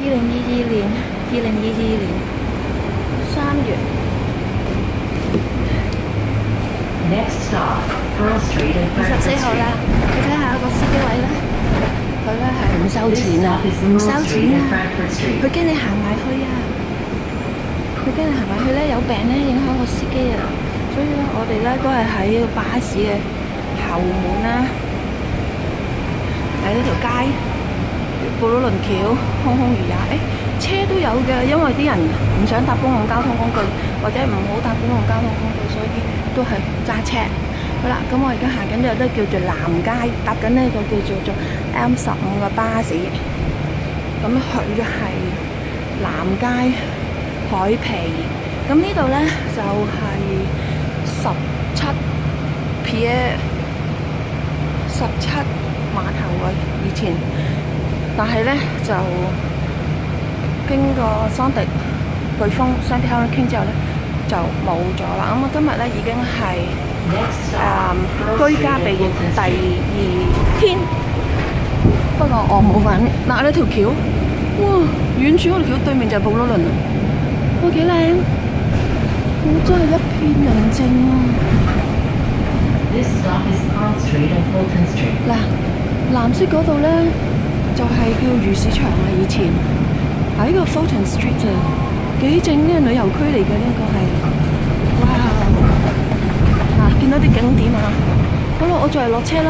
2022年3月。24號啦，你睇下個司機位咧，佢咧係唔收錢啊，唔收錢啊，佢驚你行埋去啊，佢驚你行埋去咧有病咧影響個司機啊，所以咧我哋咧都係喺個巴士嘅後門啦，喺呢條街布魯倫橋空空如也，車都有嘅，因為啲人唔想搭公共交通工具或者唔好搭公共交通工具，所以都係揸車。好啦，咁我而家行緊呢個都叫做南街，搭緊呢個叫做M15嘅巴士。咁佢係南街海皮，咁呢度咧就係17 Pier 17碼頭嘅以前，但係咧就經過桑迪颶風 Sandy Hurricane 之後咧就冇咗啦。咁我今日咧已經係居家避疫第2天，不過我冇份。嗱呢條橋，哇！遠處嗰條橋對面就係布魯倫啊，哇幾靚！真係一片寧靜啊！嗱，藍色嗰度咧就係叫魚市場啊，以前喺個 Fulton Street 啊，幾正呢個旅遊區嚟嘅呢個係，哇！嗱，見到啲景點啊，好啦，我就嚟落車啦。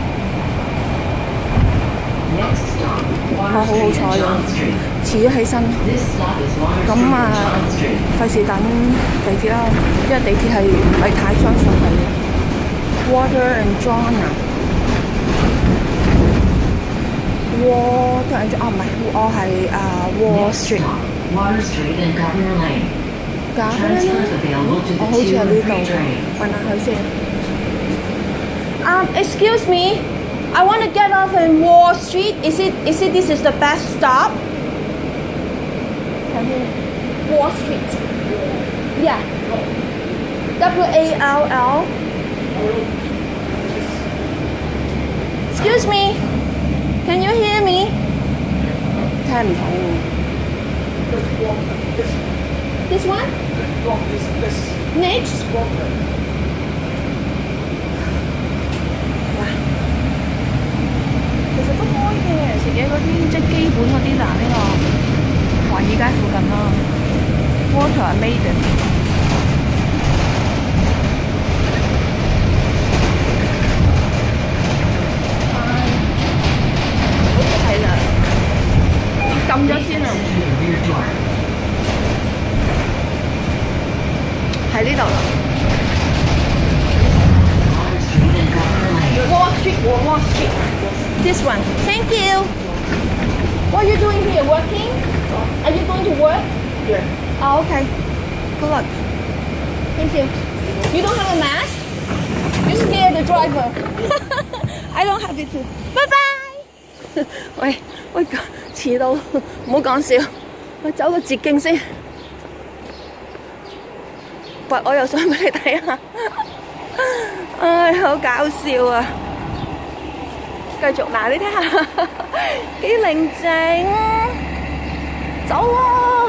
我好好彩啊，遲咗起身，咁費事等地鐵啦，因為地鐵係唔係太相信係 Water and John 啊 ，Water and John 唔係，我係Wall Street。Water Street and Governor Lane。我好似喺呢度，問下佢先。Excuse me, I want to get off in Wall Street. Is it this is the best stop? Wall Street. Yeah. WALL. Excuse me. Can you hear me? 聽唔到。This one? Next? 其實都開嘅，食嘢嗰啲即係基本嗰啲嗱，呢個華爾街附近咯 ，Water and Maiden。好似係啦，撳咗先啊！喺呢度啦。Wall Street. This one. Thank you. What are you doing here? Working? Are you going to work? Yeah. Oh, okay. Good luck. Thank you. You don't have a mask? You scare the driver. I don't have it too. Bye bye. 喂，遲到，唔好講笑。我走個捷徑先。喂，我又想俾你睇下。唉，好搞笑啊！繼續嗱，你睇下幾寧靜，走啊！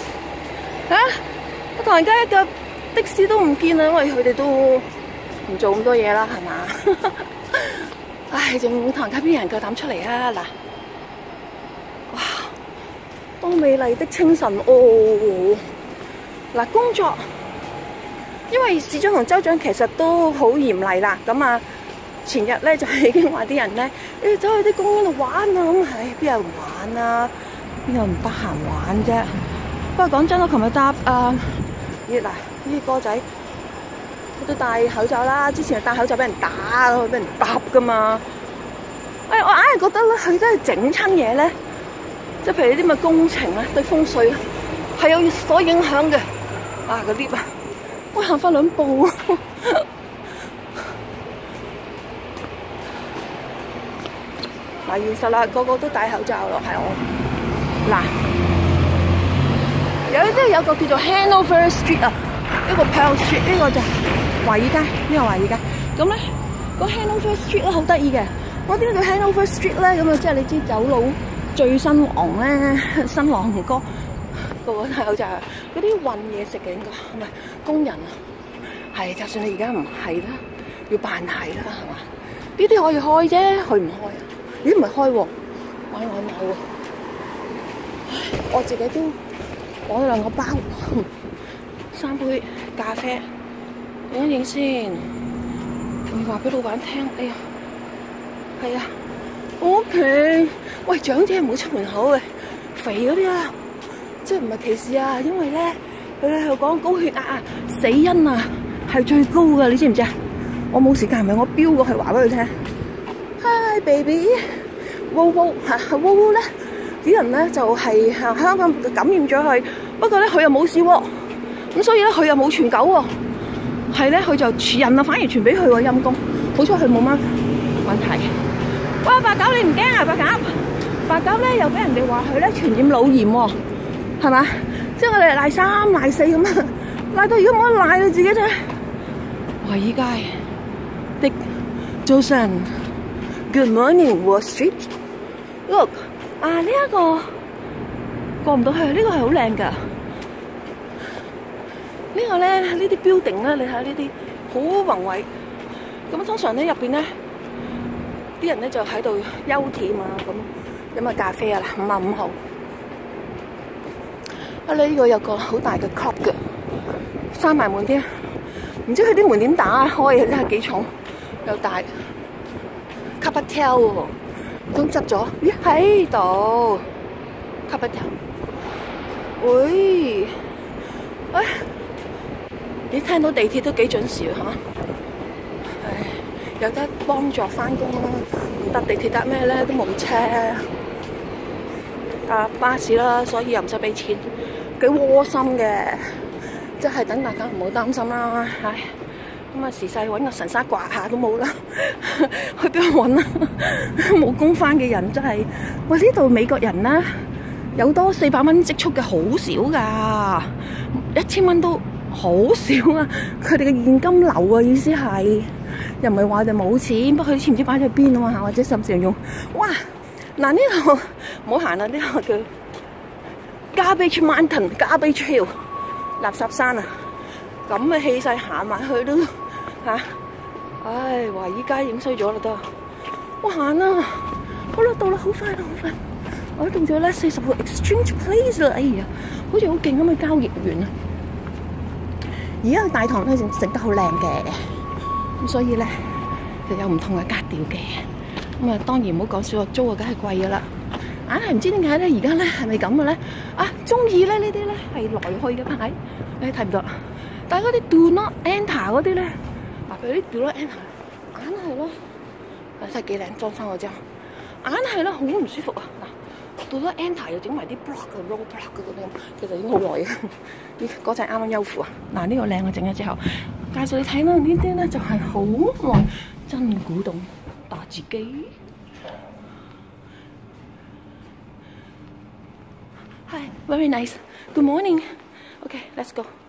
我唐人街一架的士都唔見啦，因為佢哋都唔做咁多嘢啦，係嘛？唉，仲唐人街邊人夠膽出嚟啊！嗱，哇，多美麗的清晨哦！嗱，工作。因為市長同州長其實都好嚴厲啦，咁前日咧就已經話啲人咧，你走去啲公園度玩啊，咁邊有人玩啊？邊有唔得閒玩啫？不過講真，我琴日搭呢啲哥仔，佢都戴口罩啦，之前戴口罩俾人打，俾人搭噶嘛。我硬係覺得咧，佢都係整親嘢咧，即係譬如啲咁嘅工程咧，對風水係有所影響嘅。個 lift 啊！我行翻2步嗱，現實啦，個個都戴口罩咯，係我。嗱，有個叫做 Hanover Street 啊，一個 Pearl Street， 呢個就華爾街，呢個華爾街。咁咧，個 Hanover Street 咧好得意嘅。我點解叫 Hanover Street 咧？咁即係你知走佬最新郎咧，新郎哥個口就係嗰啲運嘢食嘅，應該唔係工人啊。係，就算你而家唔係啦，要扮係啦，係嘛？呢啲可以開啫，佢唔開啊？咦，唔係開喎，買外賣喎。我自己都攞咗2個包，3杯咖啡，影一影先。我話俾老闆聽，哎呀，係啊 ，OK。喂，長者唔好出門口嘅，肥嗰啲啊，即係唔係歧視啊？因為咧，佢喺度講高血壓啊，死因啊係最高噶，你知唔知啊？我冇時間，係咪我飆過去話俾佢聽 ？Hi baby， wow wow 嚇 wow wow 咧，啲人咧就係香港感染咗佢，不過咧佢又冇事喎，咁所以咧佢又冇傳狗喎，係咧佢就人啊反而傳俾佢喎，陰公，好彩佢冇乜問題。哇，白狗你唔驚啊？白狗咧又俾人哋話佢咧傳染腦炎喎，係嘛？即係我哋賴3賴4咁啊，賴到如果冇得賴你自己啫。華爾街的早晨 ，Good morning Wall Street。Look 啊，呢一個過唔到去，呢個係好靚㗎。呢個咧，呢啲 building 咧，你睇下呢啲好宏偉。咁通常咧入邊咧，啲人咧就喺度休憩啊，咁飲下咖啡啊啦，55號。啊，呢個有個好大嘅 club 嘅，閂埋門添。唔知佢啲門點打開啊？真係幾重又大。Capital 喎，都執咗。咦，喺度 Capital。喂，哎，你聽到地鐵都幾準時嚇？唉，有得幫助翻工啦。唔搭地鐵搭咩咧？都冇車，搭巴士啦，所以又唔使俾錢，幾窩心嘅。即係等大家唔好擔心啦，唉，咁啊時勢揾個神沙刮下都冇啦，去邊度揾啊？冇工返嘅人真係，喂呢度美國人啦，有多400蚊積蓄嘅好少㗎，1000蚊都好少啊！佢哋嘅現金流啊，意思係又唔係話佢哋冇錢，不過佢錢唔知擺喺邊啊嘛，或者甚至用哇嗱呢度唔好行啦，呢個叫 Garbage Mountain、Garbage Hill。垃圾山啊！咁嘅氣勢行埋去都嚇，唉，華爾街影衰咗啦都。我行啊！好啦，到啦，好快啦，好快！我到咗咧40號 Exchange Place 啦，哎呀，好似好勁咁嘅交易員啊！而家大堂咧整得好靚嘅，咁所以咧就有唔同嘅格調嘅。咁啊，當然唔好講少，租啊梗係貴噶啦。硬係唔知點解咧，而家咧係咪咁嘅咧？啊，中意咧呢啲咧係來去嘅牌，你睇唔到。但係嗰啲 Do Not Enter 嗰啲咧，嗱，譬如啲 Do Not Enter，硬係咯，睇幾靚裝修嗰張，硬係咯，好唔舒服啊！嗱 ，Do Not Enter 又整埋啲 block 嘅 roll block 嗰啲咁，其實已經好耐嘅。呢嗰隻啱啱休符啊！嗱，呢個靚我整咗之後，介紹你睇啦，呢啲咧就係好耐真古董打字機。Hi, very nice. Good morning. Okay, let's go.